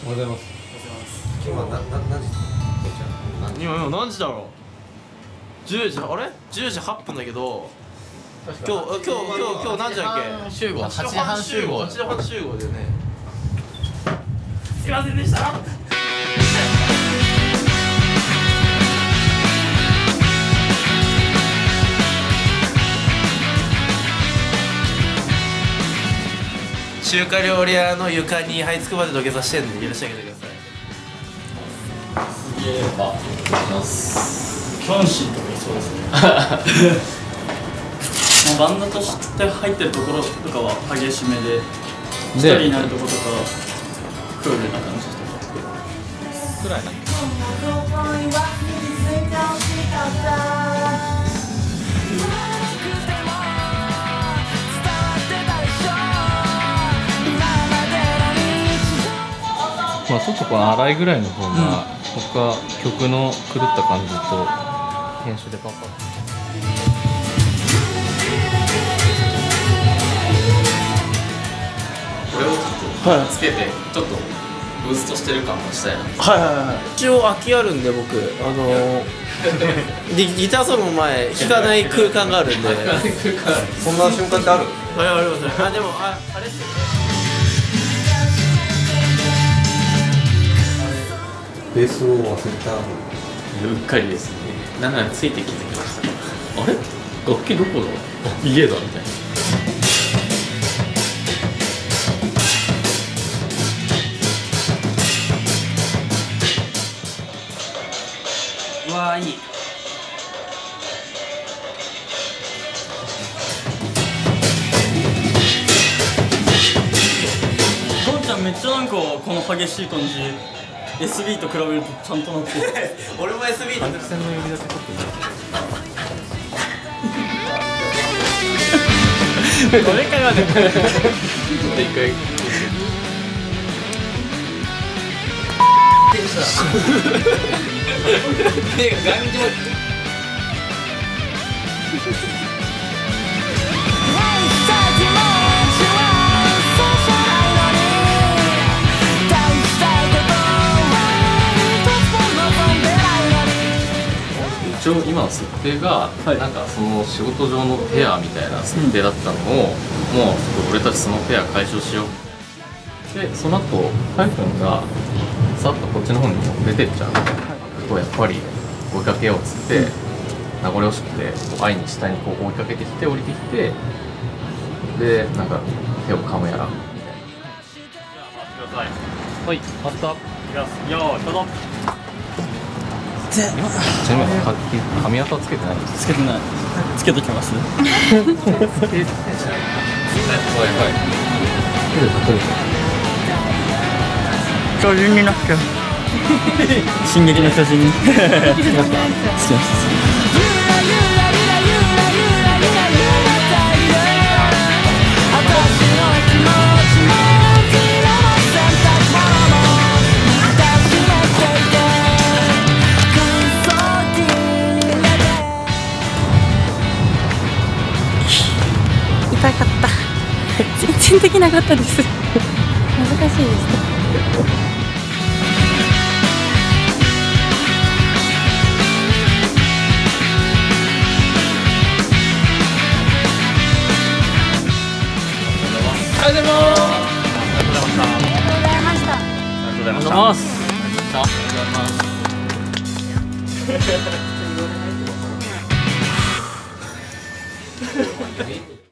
おはようございます。今何時？ 今何時だろう。10時、あれ？10時8分だけど。今日何時だっけ？ 集合、8時半集合。 8時半集合だよね。すいませんでした。中華料理屋の床に這いつくまで土下座してんで許してあげてください。 すげえ。あ、いきます。 キョンシーとかいそうですね。バンドとして入ってるところとかは激しめで、一人になるところとかクールな感じとかくらいなんか。まあちょっとこの荒いぐらいの方が、他曲の狂った感じと編集でパッパッ。これをちょっとつけて、ちょっとブーストしてる感もしたいな。 一応空きあるんで僕ギターソロの前弾かない空間があるんで。 そんな瞬間ってある？ ありますね。あでもあれですよね。 ベースを忘れた。 うっかりですね。なんならついて気づきました。あれ？楽器どこだ？あ、家だみたいな。 うわーいい。ゴンちゃんめっちゃなんかこの激しい感じ SB と比べるとちゃんとなってる。 俺も SB だった。 線の指立てちょっとこれからね。 一回目が頑丈。 一応今の設定が、なんかその仕事上のペアみたいな設定だったのを、もう俺たちそのペア解消しよう。でその後ハイフンがさっとこっちの方に出てっちゃうと、やっぱり追いかけようっつって、名残惜しくて愛に下にこう追いかけてきて降りてきて、でなんか手を噛むやらみたいな。はい、あった。 いきます。よーい、どうぞ。 ちなみに髪型つけてないんですつけてない。つけときます。巨人になっちゃう。進撃の巨人に。好きな人。 痛かった。全然できなかったです。難しいです。 ありがとうございます。 ありがとうございました。 ありがとうございます。 ありがとうございます。